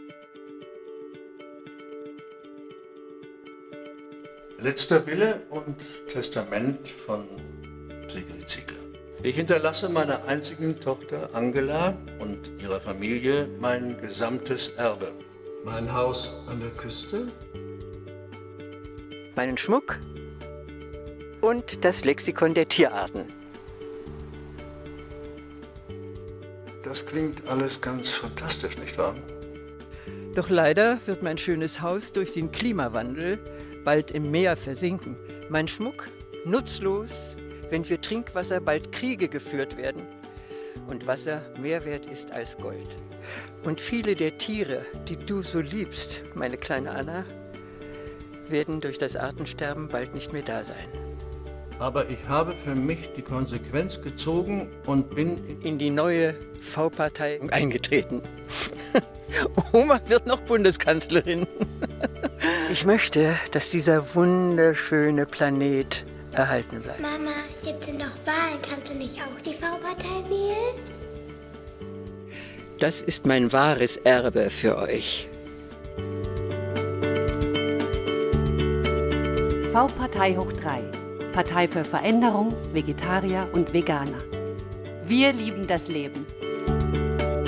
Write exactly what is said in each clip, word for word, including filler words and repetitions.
Letzter Wille und Testament von Sigrid Ziegler. Ich hinterlasse meiner einzigen Tochter Angela und ihrer Familie mein gesamtes Erbe. Mein Haus an der Küste, meinen Schmuck und das Lexikon der Tierarten. Das klingt alles ganz fantastisch, nicht wahr? Doch leider wird mein schönes Haus durch den Klimawandel bald im Meer versinken. Mein Schmuck nutzlos, wenn für Trinkwasser bald Kriege geführt werden. Und Wasser mehr wert ist als Gold. Und viele der Tiere, die du so liebst, meine kleine Anna, werden durch das Artensterben bald nicht mehr da sein. Aber ich habe für mich die Konsequenz gezogen und bin in die neue V-Partei eingetreten. Oma wird noch Bundeskanzlerin. Ich möchte, dass dieser wunderschöne Planet erhalten bleibt. Mama, jetzt sind doch Wahlen. Kannst du nicht auch die V-Partei wählen? Das ist mein wahres Erbe für euch. V-Partei hoch drei. Partei für Veränderung, Vegetarier und Veganer. Wir lieben das Leben.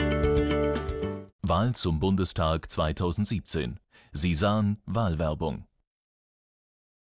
Wahl zum Bundestag zweitausendsiebzehn. Sie sahen Wahlwerbung.